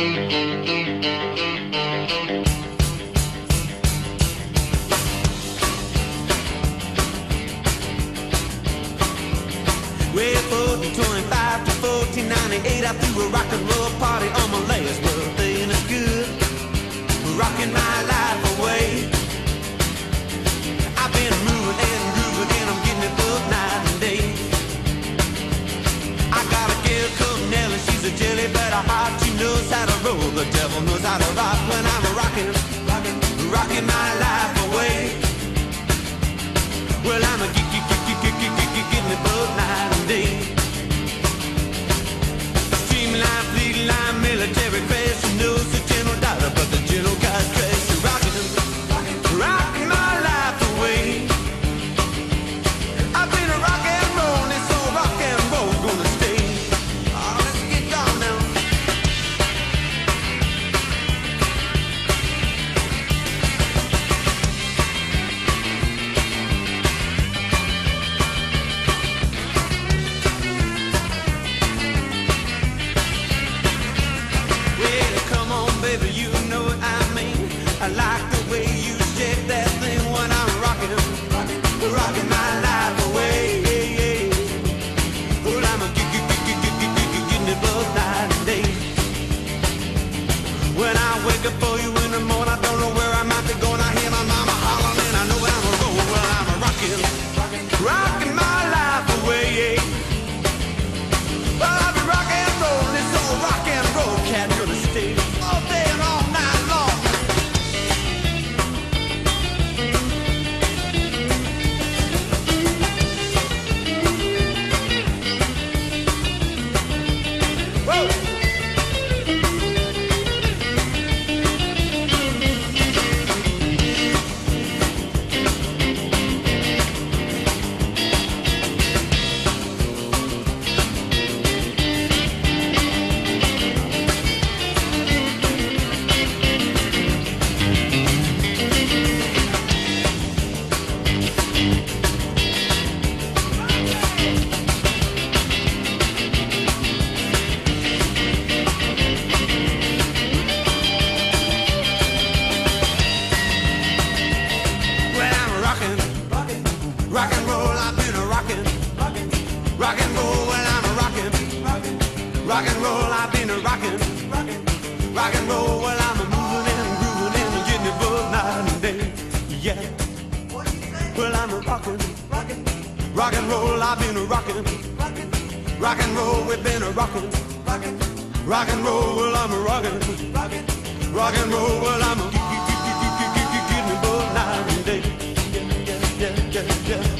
Well, 1425 to 1498, I threw a rock and roll party on my last birthday, and it's good, rocking my life away. I've been moving and grooving, and I'm getting it both night and day. I got a girl called Nellie, she's a jelly, but her heart, she knows how to roll. The devil knows how to rock when I'm rocking my life away. Well, I'm a getting it both night and day. Streamline, fleet line, military crash, she knows the general dollar, but the general got crash. Rocking my life away. I've been a rock and roll, and so rock and roll gonna stay. Oh, let's get gone now. Well, come on, baby, you know what I mean. I like the way you shake that thing when I'm rocking my life away. Well, I'm a getting it both night and day. When I wake up for you in the morning, I don't know where I might be going. I hear my mama hollering, and I know where I'm going. Well, I'm a rocking my life away. Well, I've been rock and roll, this old rock and roll cat gonna stay all day and all night long. Rock and roll, I've been a rockin'. Rock and roll, well, I'm a rockin'. Rock and roll, I've been a rockin'. Rock and roll, well, I'm a moving and grooving and getting it both night and day. Yeah. Well, I'm a rockin'. Rock and roll, I've been a rockin'. Rock and roll, we've been a rockin'. Rock and roll, well, I'm a rockin'. Rock and roll, well, I'm a getting it both night and day. Yeah.